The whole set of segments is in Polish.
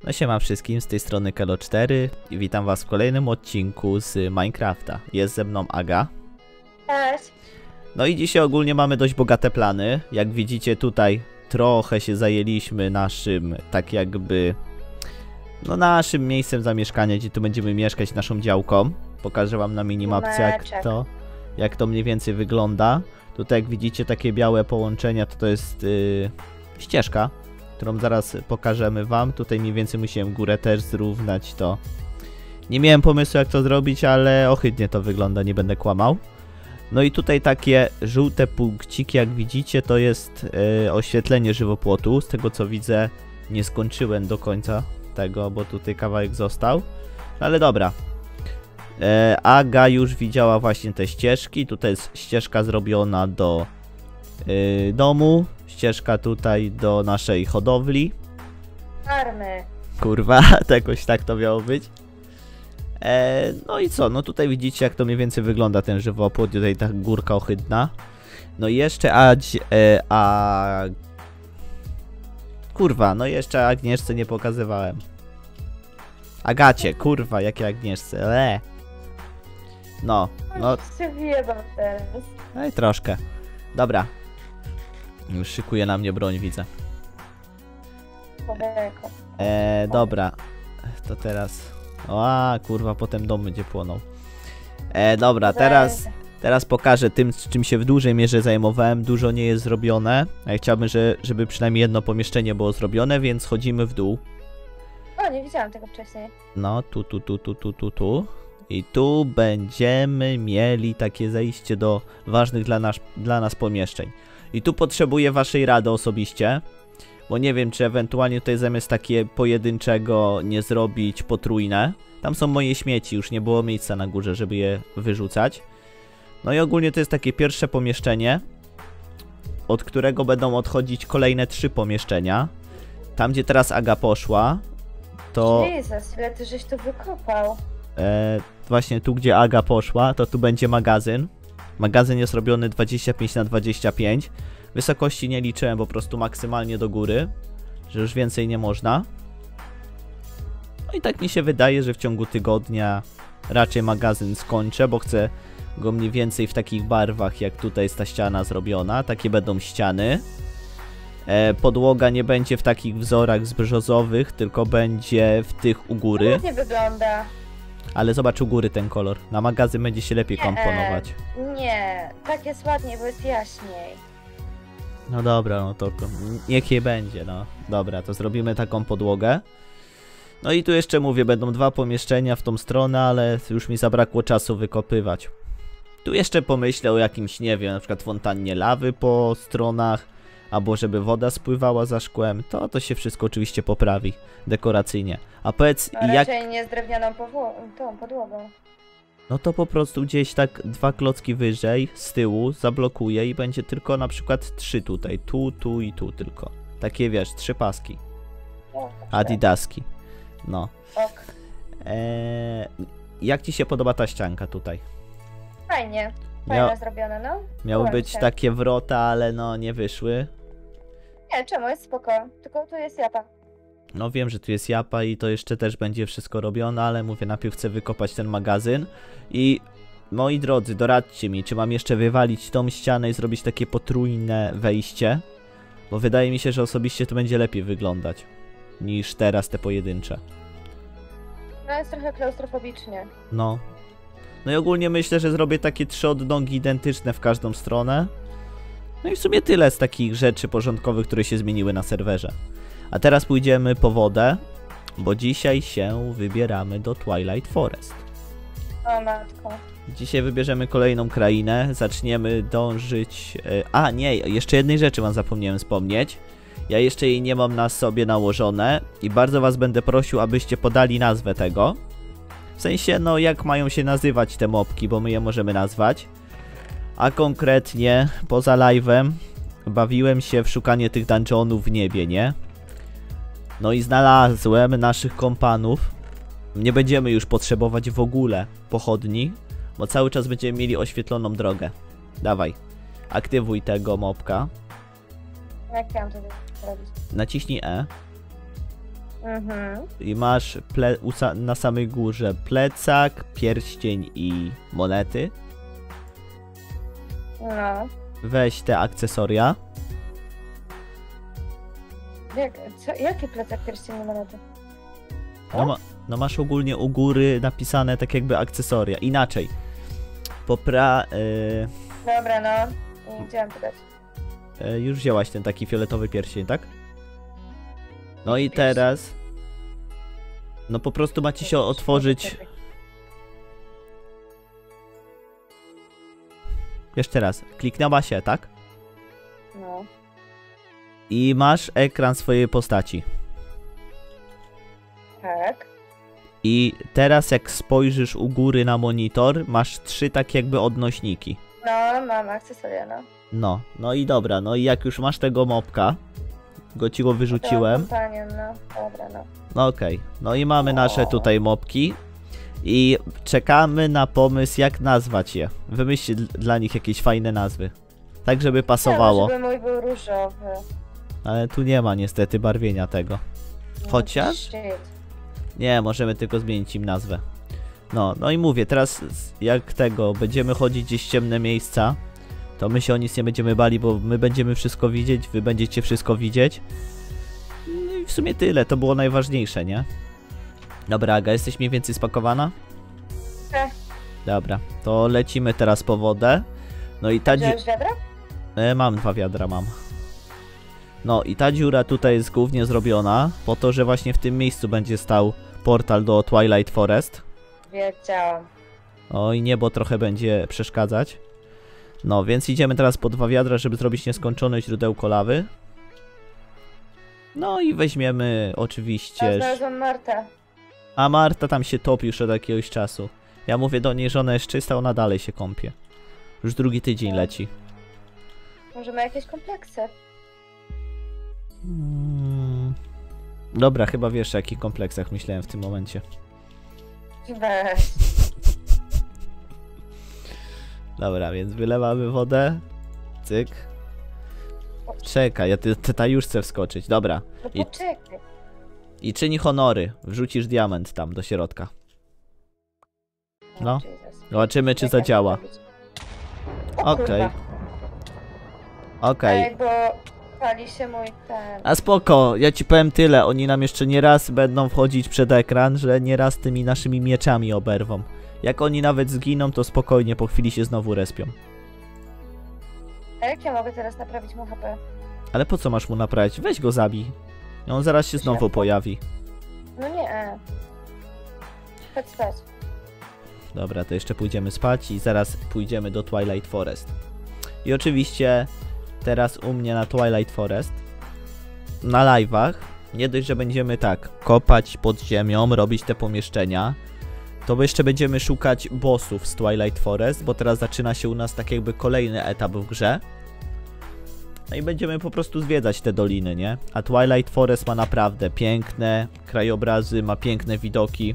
No siema wszystkim, z tej strony Kelo4 i witam was w kolejnym odcinku z Minecrafta. Jest ze mną Aga. Cześć. No i dzisiaj ogólnie mamy dość bogate plany. Jak widzicie tutaj trochę się zajęliśmy naszym, tak jakby, no naszym miejscem zamieszkania, gdzie tu będziemy mieszkać, naszą działką. Pokażę wam na minimapce jak to mniej więcej wygląda. Tutaj jak widzicie takie białe połączenia, to jest ścieżka, którą zaraz pokażemy wam. Tutaj mniej więcej musiałem górę też zrównać to. Nie miałem pomysłu jak to zrobić, ale ohydnie to wygląda, nie będę kłamał. No i tutaj takie żółte punkciki jak widzicie to jest oświetlenie żywopłotu. Z tego co widzę nie skończyłem do końca tego, bo tutaj kawałek został. No ale dobra. Aga już widziała właśnie te ścieżki. Tutaj jest ścieżka zrobiona do domu. Ścieżka tutaj do naszej hodowli. Farmy. Kurwa, jakoś tak to miało być. No i co? No tutaj widzicie jak to mniej więcej wygląda ten żywopłot. Tutaj ta górka ohydna. No i jeszcze kurwa, no jeszcze Agnieszce nie pokazywałem. Agacie, kurwa, jakie Agnieszce. No. się wjebam teraz. No i troszkę. Dobra. Już szykuje na mnie broń, widzę. Człowieku. Dobra. To teraz... O, kurwa, potem dom będzie płonął. Dobra, teraz pokażę tym, z czym się w dużej mierze zajmowałem. Dużo nie jest zrobione. Ja chciałbym, żeby przynajmniej jedno pomieszczenie było zrobione, więc chodzimy w dół. O, nie widziałam tego wcześniej. No, tu. I tu będziemy mieli takie zejście do ważnych dla nas pomieszczeń. I tu potrzebuję waszej rady osobiście. Bo nie wiem, czy ewentualnie tutaj zamiast takie pojedynczego nie zrobić potrójne. Tam są moje śmieci, już nie było miejsca na górze, żeby je wyrzucać. No i ogólnie to jest takie pierwsze pomieszczenie, od którego będą odchodzić kolejne 3 pomieszczenia. Tam, gdzie teraz Aga poszła, to... Jezus, ile ty żeś tu wykopał. Właśnie tu, gdzie Aga poszła, to tu będzie magazyn. Magazyn jest robiony 25 na 25. Wysokości nie liczyłem, po prostu maksymalnie do góry, że już więcej nie można. No i tak mi się wydaje, że w ciągu tygodnia raczej magazyn skończę, bo chcę go mniej więcej w takich barwach, jak tutaj jest ta ściana zrobiona. Takie będą ściany. Podłoga nie będzie w takich wzorach zbrzozowych, tylko będzie w tych u góry. Ładnie wygląda. Ale zobacz u góry ten kolor. Na magazyn będzie się lepiej komponować. Nie, tak jest ładniej, bo jest jaśniej. No dobra, no to niech jej będzie, no. Dobra, to zrobimy taką podłogę. No i tu jeszcze mówię, będą 2 pomieszczenia w tą stronę, ale już mi zabrakło czasu wykopywać. Tu jeszcze pomyślę o jakimś, nie wiem, na przykład fontannie lawy po stronach, albo żeby woda spływała za szkłem. To się wszystko oczywiście poprawi dekoracyjnie. A powiedz, No, raczej nie z drewnianą tą podłogą. No to po prostu gdzieś tak 2 klocki wyżej, z tyłu, zablokuję i będzie tylko na przykład 3 tutaj. Tu i tu tylko. Takie wiesz, 3 paski. Adidaski. No. Ok. Jak ci się podoba ta ścianka tutaj? Fajnie. Fajnie zrobione, no. Miały być takie wrota, ale no nie wyszły. Nie, czemu? Jest spoko. Tylko tu jest japa. No wiem, że tu jest japa i to jeszcze też będzie wszystko robione, ale mówię, najpierw chcę wykopać ten magazyn. I moi drodzy, doradźcie mi, czy mam jeszcze wywalić tą ścianę i zrobić takie potrójne wejście? Bo wydaje mi się, że osobiście to będzie lepiej wyglądać niż teraz te pojedyncze. No jest trochę klaustrofobicznie. No. No i ogólnie myślę, że zrobię takie 3 odnogi identyczne w każdą stronę. No i w sumie tyle z takich rzeczy porządkowych, które się zmieniły na serwerze. A teraz pójdziemy po wodę, bo dzisiaj się wybieramy do Twilight Forest. O matko. Dzisiaj wybierzemy kolejną krainę, zaczniemy dążyć... A nie, jeszcze jednej rzeczy wam zapomniałem wspomnieć. Ja jeszcze jej nie mam na sobie nałożone i bardzo was będę prosił, abyście podali nazwę tego. W sensie, no jak mają się nazywać te mopki, bo my je możemy nazwać. A konkretnie, poza live'em, bawiłem się w szukanie tych dungeonów w niebie, nie? No i znalazłem naszych kompanów. Nie będziemy już potrzebować w ogóle pochodni, bo cały czas będziemy mieli oświetloną drogę. Dawaj, aktywuj tego mopka. Jak ja mam to zrobić? Naciśnij E. I masz na samej górze plecak, pierścień i monety. No. Weź te akcesoria. Jaki plecak pierścień i monety? No masz ogólnie u góry napisane tak jakby akcesoria. Inaczej. Dobra, no. I gdzie mam to dać? Już wzięłaś ten taki fioletowy pierścień, tak? No i teraz... No po prostu macie się otworzyć... Jeszcze raz. Kliknęła się, tak? No. I masz ekran swojej postaci. Tak. I teraz jak spojrzysz u góry na monitor, masz 3 tak jakby odnośniki. No, mam akcesoria, no. No i dobra, no i jak już masz tego mopka, go ci go wyrzuciłem. Kompanion, no. Dobra, no. No okej. No i mamy nasze tutaj mopki. I czekamy na pomysł, jak nazwać je. Wymyślcie dla nich jakieś fajne nazwy. Tak, żeby pasowało. Żeby mój był różowy. Ale tu nie ma niestety barwienia tego. Chociaż? Shit. Nie, możemy tylko zmienić im nazwę. No i mówię, teraz jak będziemy chodzić gdzieś w ciemne miejsca, to my się o nic nie będziemy bali, bo my będziemy wszystko widzieć, wy będziecie wszystko widzieć. No i w sumie tyle, to było najważniejsze, nie? Dobra, Aga, jesteś mniej więcej spakowana? Tak. Dobra, to lecimy teraz po wodę. No i ta Wziąłeś wiadra? Mam 2 wiadra, mam. No i ta dziura tutaj jest głównie zrobiona po to, że właśnie w tym miejscu będzie stał portal do Twilight Forest. Wiedziałam. Oj, niebo trochę będzie przeszkadzać. No, więc idziemy teraz po 2 wiadra, żeby zrobić nieskończone źródełko lawy. No i weźmiemy oczywiście... Ja znalazłam Martę. A Marta tam się topi już od jakiegoś czasu. Ja mówię do niej, że ona jest czysta, ona dalej się kąpie. Już drugi tydzień leci. Może ma jakieś kompleksy? Dobra, chyba wiesz o jakich kompleksach myślałem w tym momencie. Weź. Dobra, więc wylewamy wodę. Cyk. Czekaj, ja ta już chcę wskoczyć. Dobra. No poczekaj. I czyni honory. Wrzucisz diament tam do środka. No. Zobaczymy, czy zadziała. Okej. Okej. Ej, bo pali się mój ten... A spoko, ja ci powiem tyle. Oni nam jeszcze nie raz będą wchodzić przed ekran, że nie raz tymi naszymi mieczami oberwą. Jak oni nawet zginą, to spokojnie po chwili się znowu respią. A jak ja mogę teraz naprawić mu HP? Ale po co masz mu naprawić? Weź go zabij. On zaraz się znowu pojawi. No nie. Chodź spać. Dobra, to jeszcze pójdziemy spać i zaraz pójdziemy do Twilight Forest. I oczywiście teraz u mnie na Twilight Forest, na live'ach, nie dość, że będziemy tak kopać pod ziemią, robić te pomieszczenia, to jeszcze będziemy szukać bossów z Twilight Forest, bo teraz zaczyna się u nas tak jakby kolejny etap w grze. No i będziemy po prostu zwiedzać te doliny, nie? A Twilight Forest ma naprawdę piękne krajobrazy, ma piękne widoki.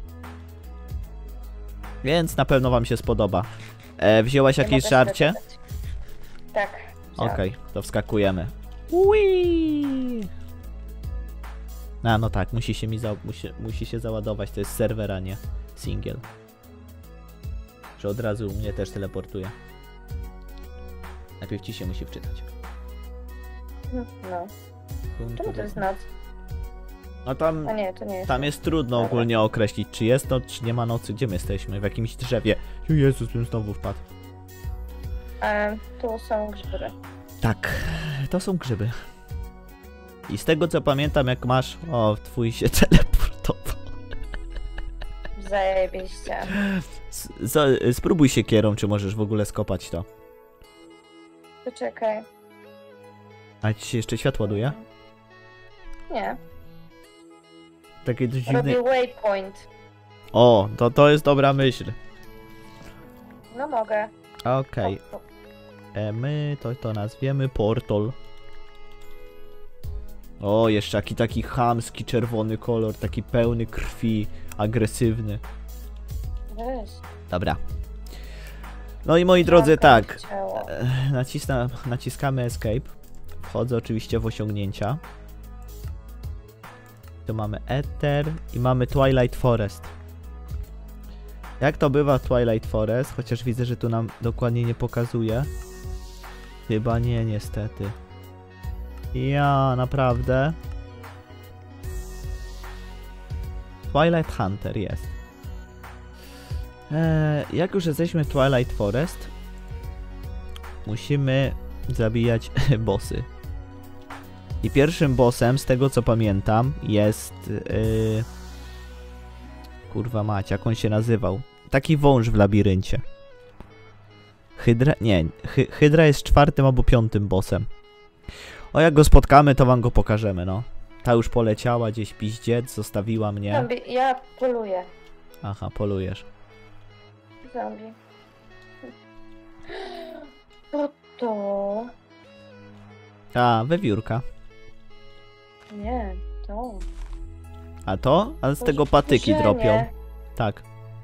Więc na pewno wam się spodoba. Wzięłaś jakieś żarcie? Tak. Okej, to wskakujemy. Ui! No tak, musi się załadować, to jest serwer, a nie single. Że od razu mnie też teleportuje. Najpierw ci się musi wczytać. No. Czemu to jest noc? No tam, A nie, to nie jest. tam jest trudno ogólnie określić, czy jest noc, czy nie ma nocy. Gdzie my jesteśmy? W jakimś drzewie. Jezus, bym znowu wpadł. Tu są grzyby. Tak, to są grzyby. I z tego co pamiętam, jak masz... O, twój się teleportował. Zajebiście. Spróbuj się kierą, czy możesz w ogóle skopać to. Poczekaj. A ci się jeszcze światło ładuje? Nie. Takie dość dziwne... Robię waypoint. O, to jest dobra myśl. No mogę. Okej. My to nazwiemy portal. O, jeszcze taki chamski czerwony kolor, taki pełny krwi, agresywny. Weź. Dobra. No i moi drodzy, tak. Ciało. Naciskamy escape. Wchodzę oczywiście w osiągnięcia. Tu mamy Ether i mamy Twilight Forest. Jak to bywa w Twilight Forest? Chociaż widzę, że tu nam dokładnie nie pokazuje. Chyba nie, niestety. Ja, naprawdę. Twilight Hunter jest. Jak już jesteśmy w Twilight Forest, musimy zabijać bossy. I pierwszym bossem, z tego co pamiętam, jest... kurwa mać, jak on się nazywał? Taki wąż w labiryncie. Hydra? Nie, Hydra jest 4. albo 5. bossem. O, jak go spotkamy, to wam go pokażemy, no. Ta już poleciała gdzieś piździec, zostawiła mnie. Zombie, ja poluję. Aha, polujesz. Zombie. Co to? A, wiewiórka. Nie, to. A to? A z tego patyki dropią. Tak.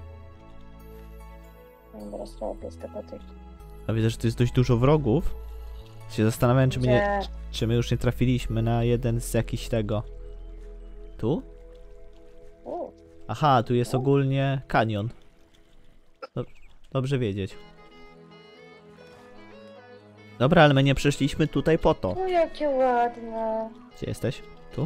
Dobra, zrobię z tego patyki. A widzę, że tu jest dość dużo wrogów. Się zastanawiam, czy my już nie trafiliśmy na jeden z jakichś tego. Tu? Aha, tu jest ogólnie kanion. Dobrze wiedzieć. Dobra, ale my nie przyszliśmy tutaj po to. O, jakie ładne. Gdzie jesteś? Tu?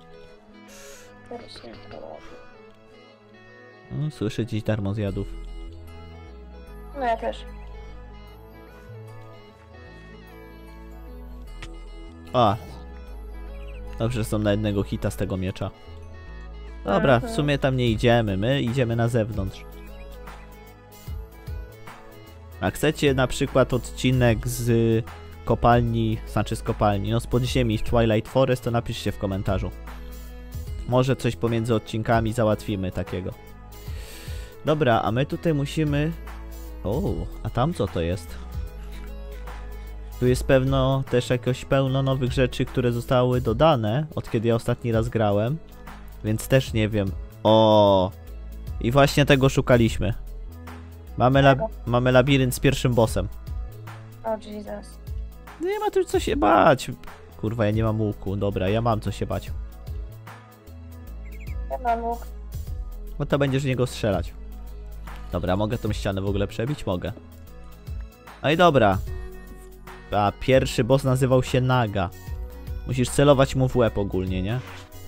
No, słyszę gdzieś darmozjadów. No ja też. A. Dobrze, że są na jednego hita z tego miecza. Dobra, w sumie tam nie idziemy. My idziemy na zewnątrz. A chcecie na przykład odcinek z kopalni, znaczy z kopalni, no z podziemi w Twilight Forest, to napiszcie w komentarzu. Może coś pomiędzy odcinkami załatwimy takiego. Dobra, a my tutaj musimy... O, a tam co to jest? Tu jest pewno też jakoś pełno nowych rzeczy, które zostały dodane, od kiedy ja ostatni raz grałem. Więc też nie wiem. O, i właśnie tego szukaliśmy. Mamy labirynt z pierwszym bossem. O Jesus. Nie ma tu co się bać. Kurwa, ja nie mam łuku. Dobra, ja mam co się bać. Ja mam łuk. No to będziesz w niego strzelać. Dobra, mogę tą ścianę w ogóle przebić? Mogę. No i dobra. A pierwszy boss nazywał się Naga. Musisz celować mu w łeb ogólnie, nie?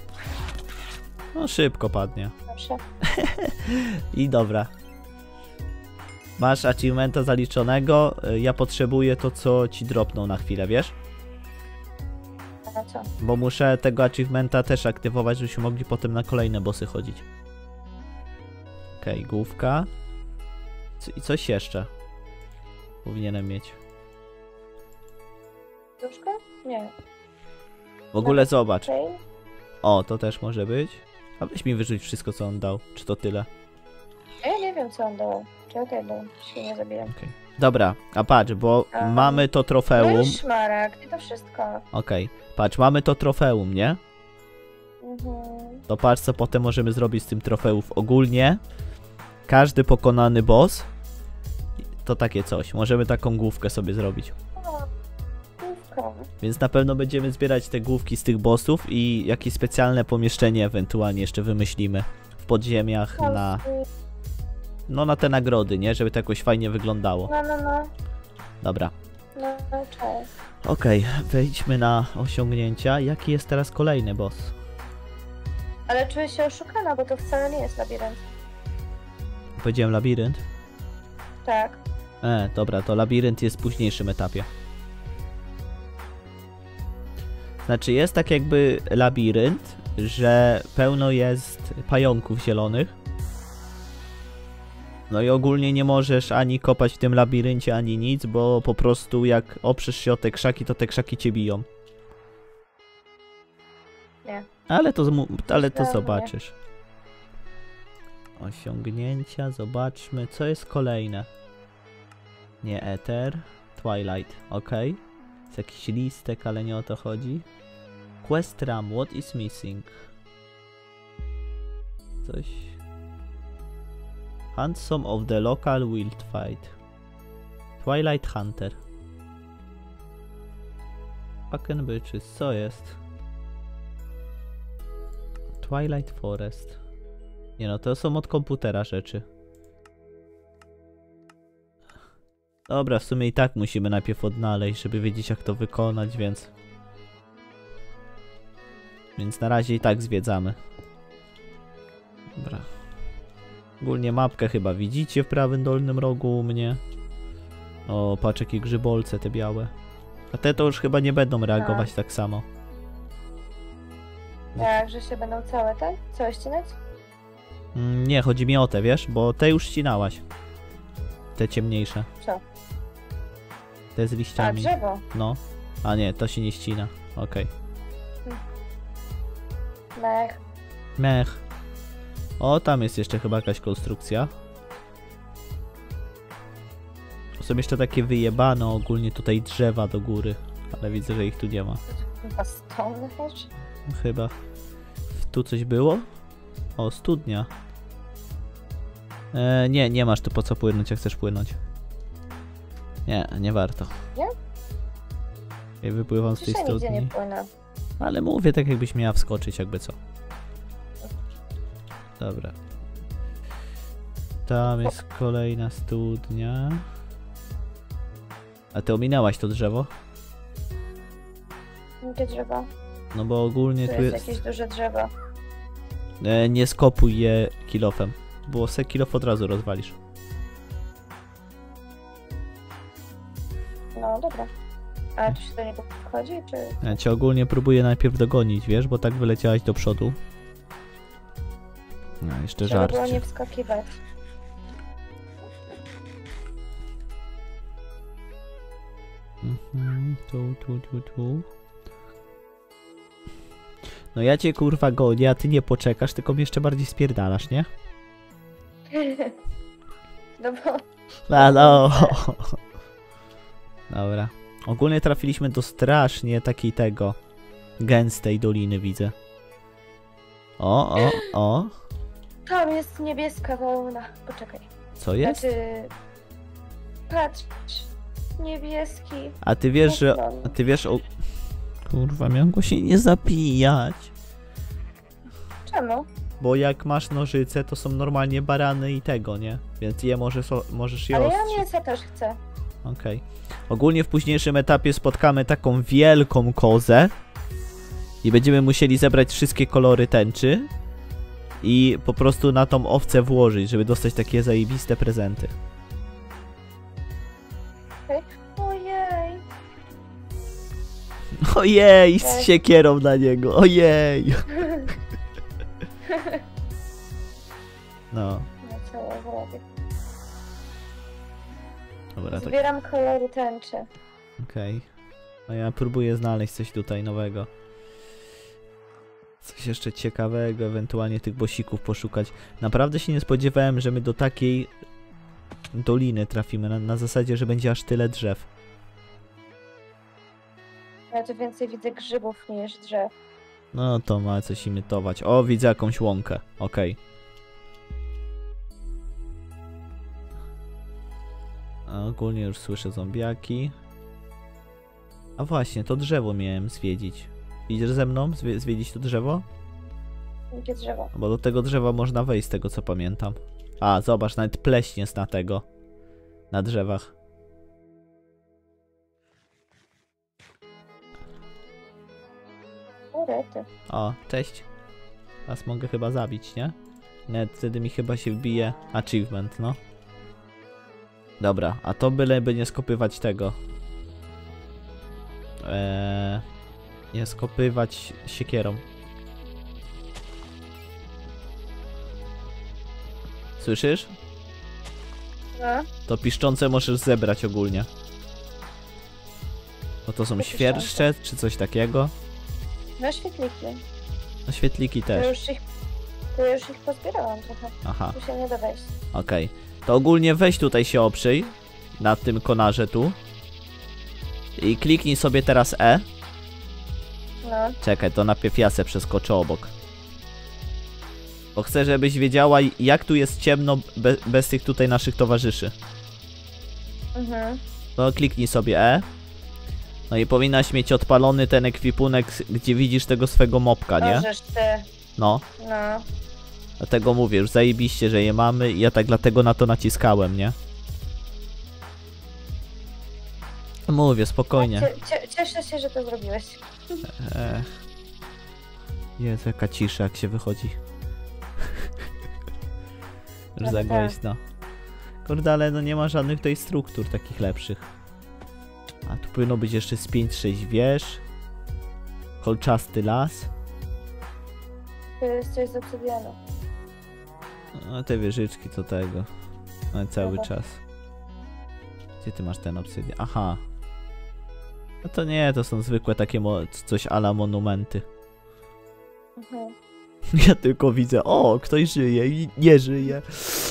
No szybko padnie. Proszę. I dobra. Masz achievementa zaliczonego. Ja potrzebuję to, co ci dropną na chwilę, wiesz? A co? Bo muszę tego achievementa też aktywować, żebyśmy mogli potem na kolejne bossy chodzić. Okej, główka. I coś jeszcze. Powinienem mieć. Duszko? Nie. W ogóle zobacz. Okay. O, to też może być. A weź mi wyrzuć wszystko, co on dał. Czy to tyle? Ja nie wiem, co on dał. Czekaj, bo się nie zabijam. Okay. Dobra, a patrz, bo mamy to No trofeum. i szmaragd, i to wszystko. Okej, patrz, mamy to trofeum, nie? To patrz, co potem możemy zrobić z tym trofeów. Ogólnie każdy pokonany boss to takie coś. Możemy taką główkę sobie zrobić. O, główka. Więc na pewno będziemy zbierać te główki z tych bossów i jakieś specjalne pomieszczenie ewentualnie jeszcze wymyślimy w podziemiach na... No na te nagrody, nie? Żeby to jakoś fajnie wyglądało. No. Dobra. No, cześć. Okej, wejdźmy na osiągnięcia. Jaki jest teraz kolejny boss? Ale czuję się oszukana, bo to wcale nie jest labirynt. Powiedziałem labirynt? Tak. Dobra, to labirynt jest w późniejszym etapie. Znaczy jest tak jakby labirynt, że pełno jest pająków zielonych. No i ogólnie nie możesz ani kopać w tym labiryncie, ani nic, bo po prostu jak oprzesz się o te krzaki, to te krzaki cię biją. Nie. Ale to zobaczysz. Osiągnięcia, zobaczmy, co jest kolejne. Nie Ether, Twilight, ok. Jest jakiś listek, ale nie o to chodzi. Quest Ram, what is missing? Coś... Hunt some of the local wildfight. Twilight Hunter. Fucking bitches, co jest? Twilight Forest. Nie no, to są od komputera rzeczy. Dobra, w sumie i tak musimy najpierw odnaleźć, żeby wiedzieć jak to wykonać, więc... Więc na razie i tak zwiedzamy. Dobra. Ogólnie mapkę chyba widzicie w prawym dolnym rogu u mnie. O, patrz jakie grzybolce te białe. A te to już chyba nie będą reagować tak samo. Tak, że się będą całe, tak? Całe ścinać? Nie, chodzi mi o te, wiesz? Bo te już ścinałaś. Te ciemniejsze. Co? Te z A, liściami. drzewo. No. A nie, to się nie ścina. Okej. Mech. Mech. O, tam jest jeszcze chyba jakaś konstrukcja. Są jeszcze takie wyjebane ogólnie tutaj drzewa do góry. Ale widzę, że ich tu nie ma. Chyba stone też? Chyba. Tu coś było? O, studnia. Nie, nie masz tu po co płynąć, jak chcesz płynąć. Nie, nie warto. Nie? Ja wypływam z tej Dzisiaj nigdzie nie studni. płynę. Ale mówię tak jakbyś miała wskoczyć, jakby co. Dobra. Tam jest kolejna studnia. A ty ominęłaś to drzewo? Jakie drzewo? No bo ogólnie Tu tu jest jest... jakieś duże drzewo. Nie skopuj je kilofem, bo se kilof od razu rozwalisz. No dobra. A tu się do niego wchodzi, czy... Ja cię ogólnie próbuję najpierw dogonić, wiesz, bo tak wyleciałaś do przodu. No, jeszcze Trzeba było żarcie. nie wskakiwać. Tu. No ja cię kurwa gonię, a ty nie poczekasz, tylko mnie jeszcze bardziej spierdalasz, nie? No bo... No. Dobra. Ogólnie trafiliśmy do strasznie takiej gęstej doliny, widzę. O. Tam jest niebieska wełna. Poczekaj. Co jest? Znaczy... Patrz. Niebieski. A ty wiesz, że... A ty wiesz o... Kurwa, miałem się nie zabijać. Czemu? Bo jak masz nożyce, to są normalnie barany i tego, nie? Więc je możesz je Ale ostrzyć. ja mięsa też chcę. Okej. Ogólnie w późniejszym etapie spotkamy taką wielką kozę. I będziemy musieli zebrać wszystkie kolory tęczy. I po prostu na tą owcę włożyć, żeby dostać takie zajebiste prezenty. Ojej. Ojej, z siekierą na niego, ojej. No. No co ja zrobię? Dobra, tak. Zbieram kolory tęczy. Okej. No ja próbuję znaleźć coś tutaj nowego. Coś jeszcze ciekawego, ewentualnie tych bosików poszukać. Naprawdę się nie spodziewałem, że my do takiej doliny trafimy. Na zasadzie, że będzie aż tyle drzew. Ja tu więcej widzę grzybów niż drzew. No to ma coś imitować. O, widzę jakąś łąkę. Okej. A ogólnie już słyszę zombiaki. A właśnie, to drzewo miałem zwiedzić. Idziesz ze mną zwiedzić to drzewo? Jakie drzewo? Bo do tego drzewa można wejść, z tego co pamiętam. A, zobacz, nawet pleśń jest na drzewach. Urety. O, cześć. Was mogę chyba zabić, nie? Nawet wtedy mi chyba się wbije achievement, no. Dobra, a to byleby nie skopywać tego. Nie skopywać siekierą. Słyszysz? No. To piszczące możesz zebrać ogólnie. No to są To świerszcze, czy coś takiego. No świetliki. No świetliki To też. już ich pozbierałam trochę. Aha, Tu się nie da wejść. okej. To ogólnie weź tutaj się oprzyj. Na tym konarze tu. I kliknij sobie teraz E. No. Czekaj, to najpierw ja se przeskoczę obok. Bo chcę, żebyś wiedziała, jak tu jest ciemno bez tych tutaj naszych towarzyszy. Mhm. To kliknij sobie E. No i powinnaś mieć odpalony ten ekwipunek, gdzie widzisz tego swego mopka, nie? Możesz ty. No, No. dlatego mówię, już zajebiście, że je mamy i ja tak dlatego na to naciskałem, nie? Mówię, spokojnie. Cieszę się, że to zrobiłeś. Jezu, jaka cisza, jak się wychodzi. Już No za tak. głośno. Kurde, ale no nie ma żadnych tutaj struktur takich lepszych. A tu powinno być jeszcze z 5-6 wież. Kolczasty las. To jest coś z obsydianu. No te wieżyczki to tego. No cały Dobra. czas. Gdzie ty masz ten obsydian? Aha. No to nie, to są zwykłe takie coś a la monumenty. Mhm. Ja tylko widzę, o, ktoś żyje i nie żyje.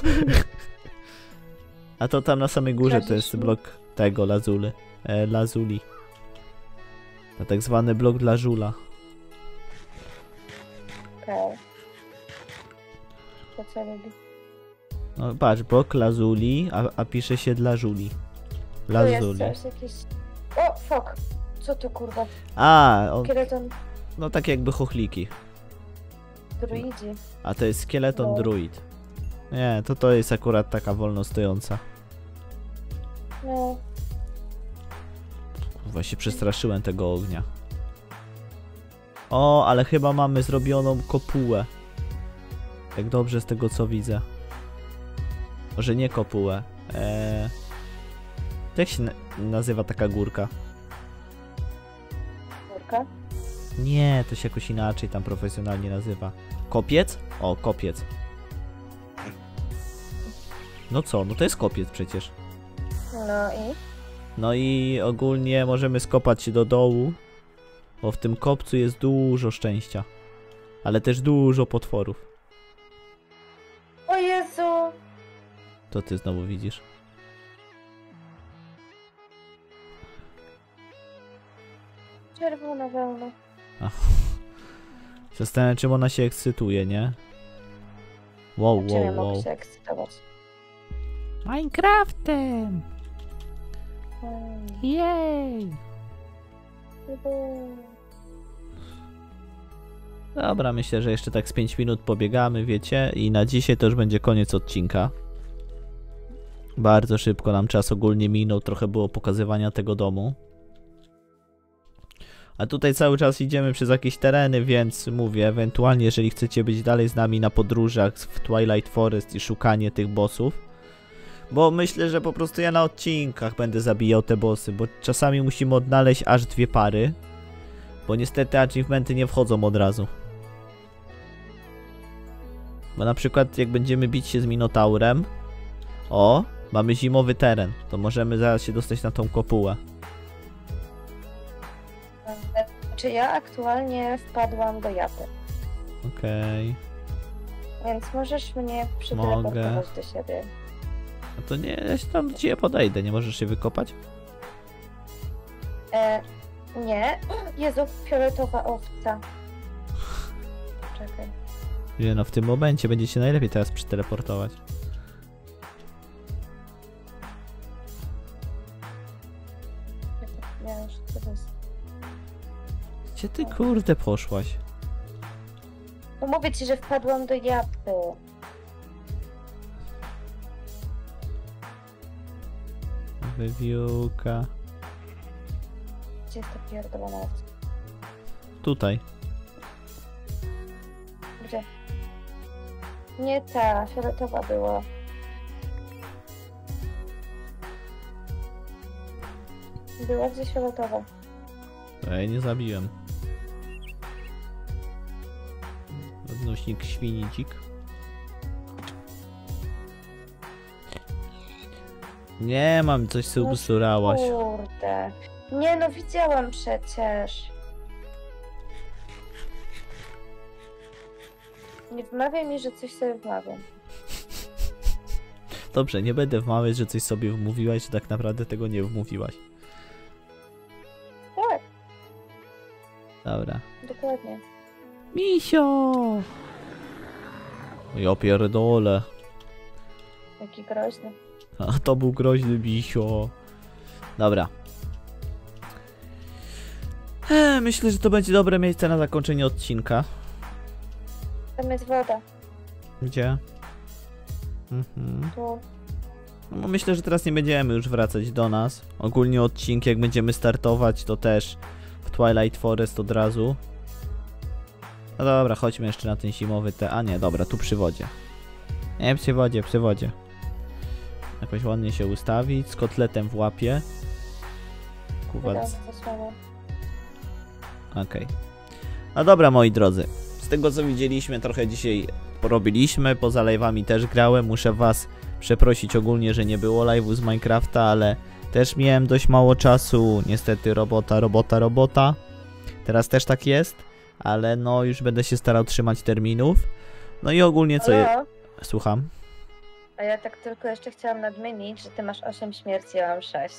A to tam na samej górze to jest blok tego lazuli. To tak zwany blok dla żula. Okej. To co robi? No patrz, blok lazuli, a pisze się dla żuli. Tu jest Lazuli. coś, jakiś... O, fuck! Co to kurwa? A, on, Szkieleton no tak jakby chochliki. druidzi. A to jest szkieleton No. druid. Nie, to jest akurat taka wolno stojąca. No. Kurwa, się przestraszyłem tego ognia. O, ale chyba mamy zrobioną kopułę. Tak dobrze z tego co widzę. Może nie kopułę. Jak się nazywa taka górka? Górka? Nie, to się jakoś inaczej tam profesjonalnie nazywa. Kopiec? O, kopiec. No co, no to jest kopiec przecież. No i? No i ogólnie możemy skopać się do dołu, bo w tym kopcu jest dużo szczęścia. Ale też dużo potworów. O Jezu! To ty znowu widzisz. Czerwona wełna. Zastanawiam się, czym ona się ekscytuje, nie? Wow, Czym ja wow, mogę wow. się ekscytować? Minecraftem! Jej! Dobra, myślę, że jeszcze tak z 5 minut pobiegamy, wiecie? I na dzisiaj to już będzie koniec odcinka. Bardzo szybko nam czas ogólnie minął, trochę było pokazywania tego domu. A tutaj cały czas idziemy przez jakieś tereny, więc mówię, ewentualnie jeżeli chcecie być dalej z nami na podróżach w Twilight Forest i szukanie tych bossów, bo myślę, że po prostu ja na odcinkach będę zabijał te bossy, bo czasami musimy odnaleźć aż 2 pary, bo niestety achievementy nie wchodzą od razu. Bo na przykład jak będziemy bić się z Minotaurem, o, mamy zimowy teren, to możemy zaraz się dostać na tą kopułę. Czy ja aktualnie wpadłam do japy, Okej. więc możesz mnie przeteleportować do siebie. No to nie, ja się tam do ciebie podejdę, nie możesz się wykopać? Nie. Jezu, fioletowa owca. Czekaj. Nie no, w tym momencie będzie się najlepiej teraz przeteleportować. Ja już to jest. Gdzie ty kurde poszłaś? No mówię ci, że wpadłam do japy. Wywiółka. Gdzie jest ta pierdolona owca? Tutaj. Gdzie? Nie ta, fioletowa była. Była gdzieś fioletowa. To ja jej nie zabiłem. Odnośnik świnicik. Nie mam, coś sobie No ubsurałaś. Kurde. Nie no, widziałam przecież. Nie wmawiaj mi, że coś sobie wmawiam. Dobrze, nie będę wmawiać, że coś sobie wmówiłaś, że tak naprawdę tego nie wmówiłaś. Tak, Dobra. dokładnie. Misio! Ja pierdolę. Jaki groźny. A to był groźny misio. Dobra. Myślę, że to będzie dobre miejsce na zakończenie odcinka. Tam jest woda. Gdzie? Mhm. Tu. No, myślę, że teraz nie będziemy już wracać do nas. Ogólnie odcinki, jak będziemy startować, to też w Twilight Forest od razu. No dobra, chodźmy jeszcze na ten zimowy A nie, dobra, tu przy wodzie. Nie, przy wodzie, przy wodzie. Jakoś ładnie się ustawić, z kotletem w łapie. Kurwa. Woda, to słabo. Okej. No dobra, moi drodzy. Z tego co widzieliśmy, trochę dzisiaj porobiliśmy. Poza live'ami też grałem. Muszę was przeprosić ogólnie, że nie było live'u z Minecrafta, ale też miałem dość mało czasu. Niestety robota. Teraz też tak jest, ale no już będę się starał trzymać terminów. No i ogólnie co Halo? Słucham. A ja tak tylko jeszcze chciałam nadmienić, że ty masz 8 śmierci, ja mam 6.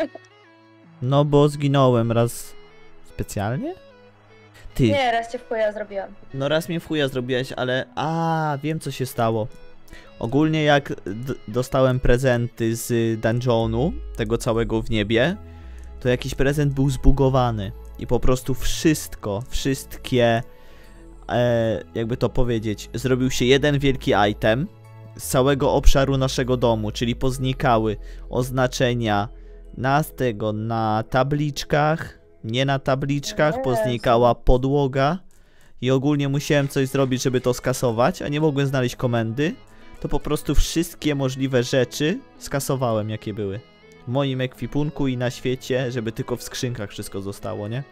No bo zginąłem raz specjalnie? Ty. Nie, raz cię w chuja zrobiłam. No raz mnie w chuja zrobiłeś, ale... wiem co się stało. Ogólnie jak dostałem prezenty z dungeonu, tego całego w niebie, to jakiś prezent był zbugowany. I po prostu wszystkie, jakby to powiedzieć, zrobił się jeden wielki item z całego obszaru naszego domu, czyli poznikały oznaczenia na tabliczkach, nie na tabliczkach, Jezu. poznikała podłoga i ogólnie musiałem coś zrobić, żeby to skasować, a nie mogłem znaleźć komendy, to po prostu wszystkie możliwe rzeczy skasowałem, jakie były w moim ekwipunku i na świecie, żeby tylko w skrzynkach wszystko zostało, nie?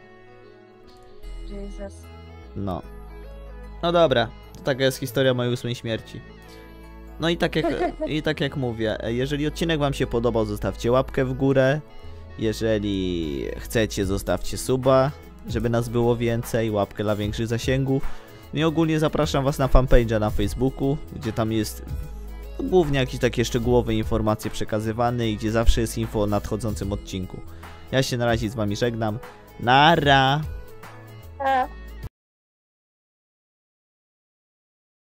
Jezus. No. No dobra, to taka jest historia mojej 8 śmierci. No i tak jak mówię, jeżeli odcinek wam się podobał, zostawcie łapkę w górę. Jeżeli chcecie, zostawcie suba, żeby nas było więcej, łapkę dla większych zasięgów. No i ogólnie zapraszam was na fanpage'a na Facebooku, gdzie tam jest głównie jakieś takie szczegółowe informacje przekazywane i gdzie zawsze jest info o nadchodzącym odcinku. Ja się na razie z wami żegnam. Nara! A.